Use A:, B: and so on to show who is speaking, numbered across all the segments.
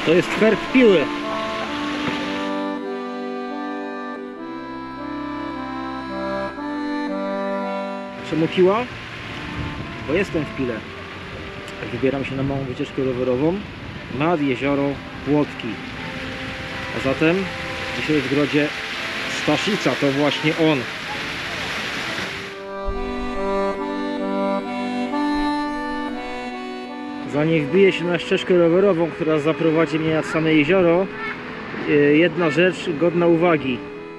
A: To jest ferk piły. Czemu piła? Bo jestem w Pile. Wybieram się na małą wycieczkę rowerową nad jezioro Płotki. A zatem dzisiaj w grodzie Staszica, to właśnie on. Zanim wbiję się na ścieżkę rowerową, która zaprowadzi mnie nad same jezioro, jedna rzecz godna uwagi.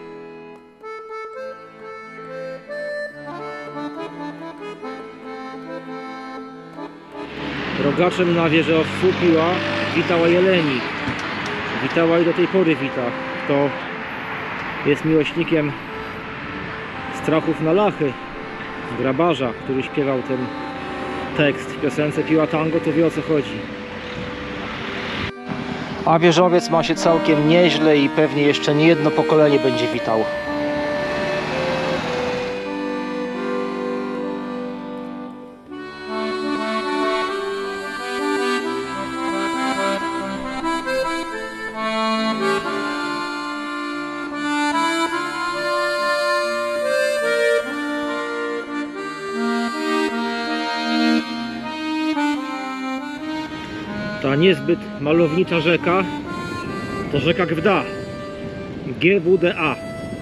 A: Rogaczem na wieży Owsu Piła witała jeleni. Witała i do tej pory wita. Kto jest miłośnikiem Strachów na Lachy, Grabarza, który śpiewał ten tekst w piosence Piła Tango, to wie, o co chodzi. A wieżowiec ma się całkiem nieźle i pewnie jeszcze nie jedno pokolenie będzie witał. Ta niezbyt malownicza rzeka to rzeka Gwda, GWDA.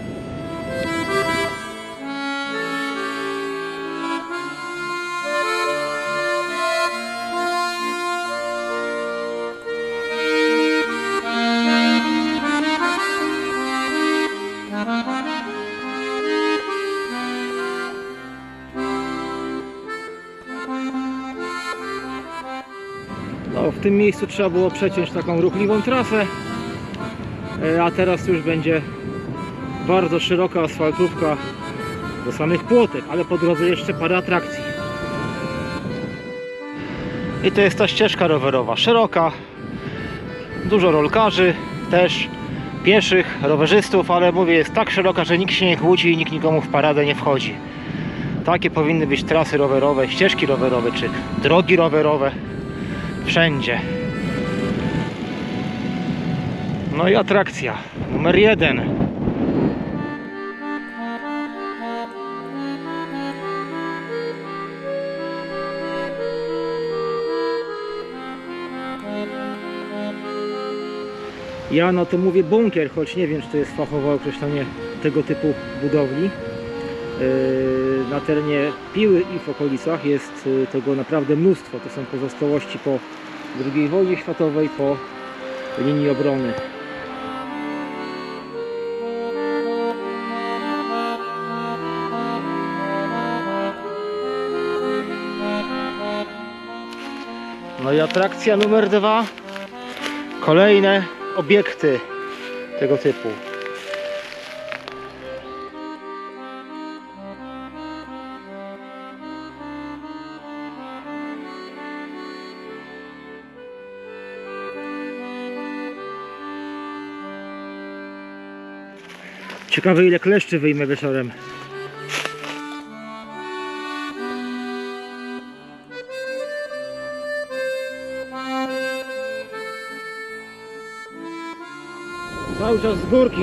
A: No, w tym miejscu trzeba było przeciąć taką ruchliwą trasę, a teraz już będzie bardzo szeroka asfaltówka do samych Płotek, ale po drodze jeszcze parę atrakcji. I to jest ta ścieżka rowerowa, szeroka, dużo rolkarzy, też pieszych, rowerzystów, ale mówię, jest tak szeroka, że nikt się nie kłóci i nikt nikomu w paradę nie wchodzi. Takie powinny być trasy rowerowe, ścieżki rowerowe czy drogi rowerowe. Wszędzie. No i atrakcja numer 1. Ja no to mówię bunkier, choć nie wiem, czy to jest fachowe określenie tego typu budowli. Na terenie Piły i w okolicach jest tego naprawdę mnóstwo. To są pozostałości po II wojnie światowej, po linii obrony. No i atrakcja numer 2. Kolejne obiekty tego typu. Ciekawe, ile kleszczy wyjmę wieczorem. Cały czas z górki.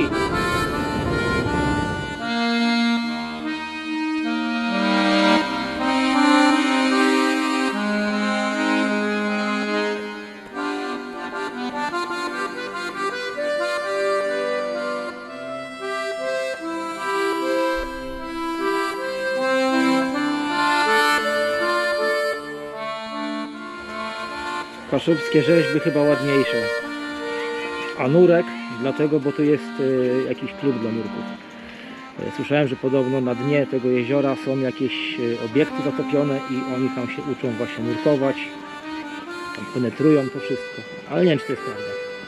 A: Kaszubskie rzeźby chyba łagodniejsze. A nurek, dlatego, bo tu jest jakiś klub dla nurków. Słyszałem, że podobno na dnie tego jeziora są jakieś obiekty zatopione i oni tam się uczą właśnie nurkować. Tam penetrują to wszystko. Ale nie wiem, czy to jest prawda.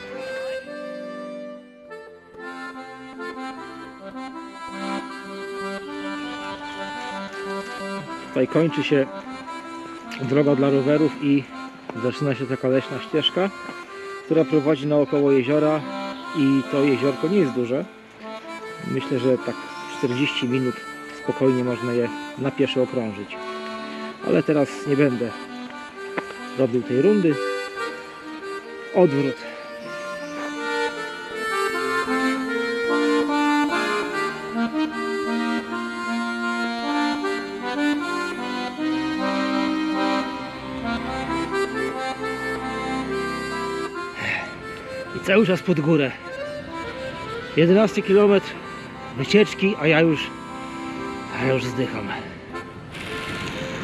A: Tutaj kończy się droga dla rowerów i zaczyna się taka leśna ścieżka, która prowadzi naokoło jeziora i to jeziorko nie jest duże. Myślę, że tak 40 minut spokojnie można je na pieszo okrążyć. Ale teraz nie będę robił tej rundy. Odwrót. Cały czas pod górę. 11 km wycieczki, a ja już zdycham.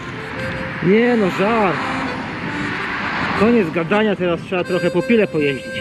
A: Nie no, żart. Koniec gadania, teraz trzeba trochę po Pile pojeździć.